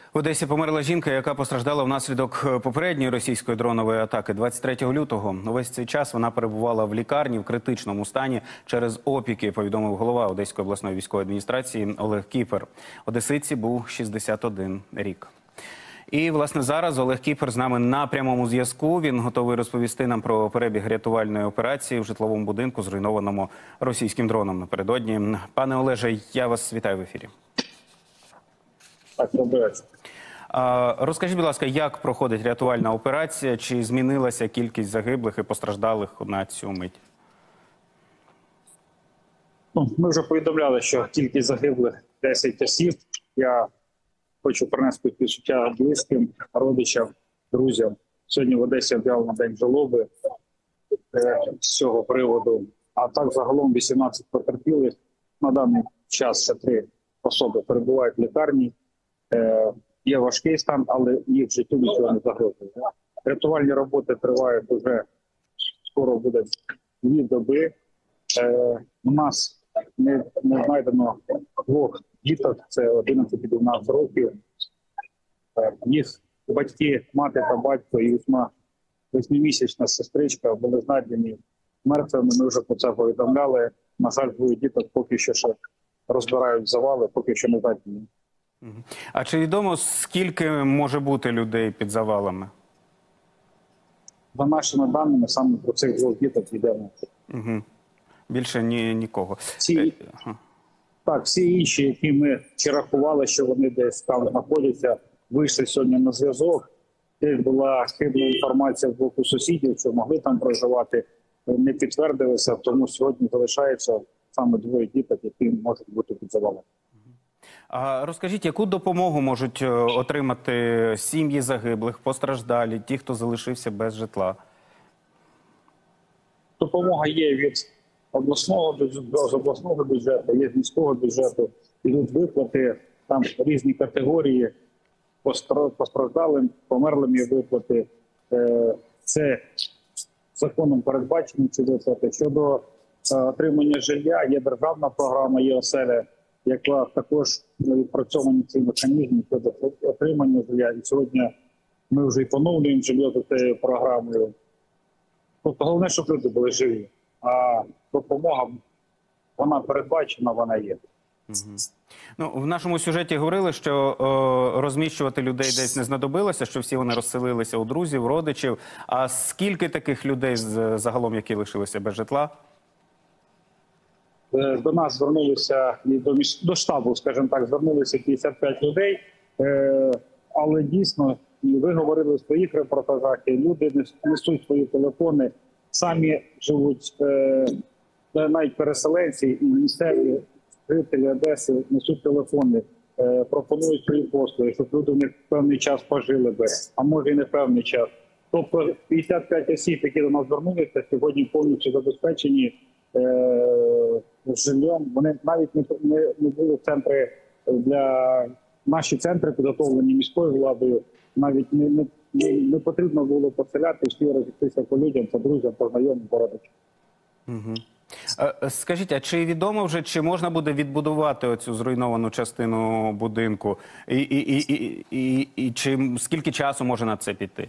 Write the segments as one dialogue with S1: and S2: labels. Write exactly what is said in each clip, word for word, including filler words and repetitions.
S1: В Одесі померла жінка, яка постраждала внаслідок попередньої російської дронової атаки. двадцять третього лютого. Увесь цей час вона перебувала в лікарні в критичному стані через опіки, повідомив голова Одеської обласної військової адміністрації Олег Кіпер. Одеситці був шістдесят один рік. І, власне, зараз Олег Кіпер з нами на прямому зв'язку. Він готовий розповісти нам про перебіг рятувальної операції в житловому будинку, зруйнованому російським дроном напередодні. Пане Олеже, я вас вітаю в ефірі.
S2: Так, добре.
S1: Розкажіть, будь ласка, як проходить рятувальна операція? Чи змінилася кількість загиблих і постраждалих на цю мить?
S2: Ну, ми вже повідомляли, що кількість загиблих десять осіб. Я хочу принести співчуття близьким, родичам, друзям. Сьогодні в Одесі об'явлено День жалоби з цього приводу. А так загалом вісімнадцять потерпілих. На даний час ще три особи перебувають в лікарні. Є важкий стан, але їх в житті нічого не загрожує. Рятувальні роботи тривають вже, скоро буде дві доби. Е, у нас не, не знайдено двох діток, це одинадцять і дванадцять років. Е, їх батьки, мати та батько і восьмимісячна сестричка були знайдені мертвими. Ми вже про це повідомляли. На жаль, двоє діток поки що ще розбирають завали, поки що не знайдені.
S1: А чи відомо, скільки може бути людей під завалами?
S2: За нашими даними, саме про цих двох діток йдемо.
S1: Угу. Більше ні, нікого.
S2: Всі,
S1: ага.
S2: Так, всі інші, які ми чи рахували, що вони десь там знаходяться, вийшли сьогодні на зв'язок. Теж була хибна інформація з боку сусідів, що могли там проживати, не підтвердилися, тому сьогодні залишається саме двоє діток, які можуть бути під завалами.
S1: А розкажіть, яку допомогу можуть отримати сім'ї загиблих, постраждалі, ті, хто залишився без житла?
S2: Допомога є від обласного бюджету, з обласного бюджету, є з міського бюджету, ідуть виплати, там різні категорії, постраждалим, померлим є виплати. Це законом передбачені ці виплати. Щодо отримання жилья, є державна програма, є оселя, яка також відпрацьовані ці механізми щодо отримання жилья. І сьогодні ми вже і поновлюємо житло за цією програмою. Тобто головне, щоб люди були живі. А допомога, вона передбачена, вона є.
S1: Угу. Ну, в нашому сюжеті говорили, що о, розміщувати людей десь не знадобилося, що всі вони розселилися у друзів, родичів. А скільки таких людей загалом, які лишилися без житла?
S2: До нас звернулися, до, до штабу, скажімо так, звернулися п'ятдесят п'ять людей, але дійсно, ви говорили в своїх репортажах, люди несуть свої телефони, самі живуть, навіть переселенці і місцеві жителі Одеси несуть телефони, пропонують свої послуги, щоб люди в них певний час пожили би, а може і не певний час. Тобто п'ятдесят п'ять осіб, які до нас звернулися, сьогодні повністю забезпечені жильом. Вони навіть не, не, не були центри для наші центри підготовлені міською владою. Навіть не, не, не, не потрібно було поселяти, всі розійтися по людям, по друзям, по знайомим, по родичам.
S1: Угу. Скажіть, а чи відомо вже, чи можна буде відбудувати оцю зруйновану частину будинку? І, і, і, і, і, і чи скільки часу може на це піти?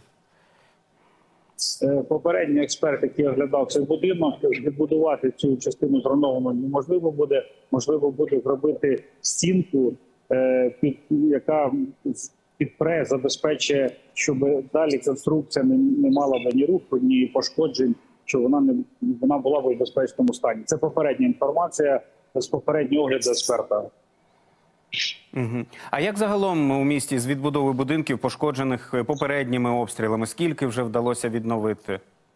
S2: Попередній експерт, який оглядав цей будинок, відбудувати цю частину зруйновану неможливо буде. Можливо буде зробити стінку, під, яка підпре, забезпечує, щоб далі конструкція не, не мала б ні руху, ні пошкоджень, щоб вона, не, вона була в безпечному стані. Це попередня інформація з попереднього огляду експерта.
S1: Угу. А як загалом у місті з відбудови будинків, пошкоджених попередніми обстрілами, скільки вже вдалося відновити?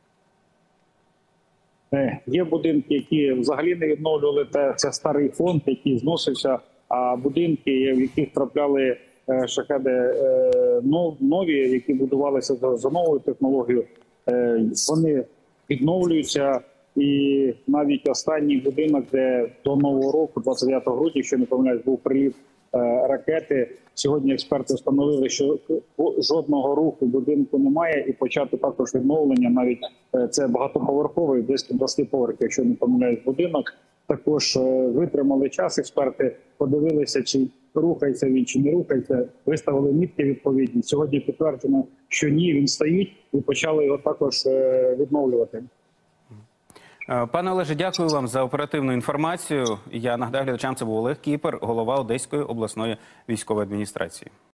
S2: Є будинки, які взагалі не відновлювали, це старий фонд, який зносився, а будинки, в яких трапляли шахеди нові, які будувалися за новою технологією, вони відновлюються. І навіть останній будинок, де до Нового року, двадцять дев'ятого грудня, якщо не помиляюсь, був приліт е, ракети. Сьогодні експерти встановили, що жодного руху будинку немає і почати також відновлення. Навіть е, це багатоповерховий, близько двадцяти поверхів, якщо не помиляюсь, будинок. Також е, витримали час експерти, подивилися, чи рухається він чи не рухається. Виставили мітки відповідні. Сьогодні підтверджено, що ні, він стоїть, і почали його також е, відновлювати.
S1: Е, Пане Олеже, дякую вам за оперативну інформацію. Я нагадаю глядачам, це був Олег Кіпер, голова Одеської обласної військової адміністрації.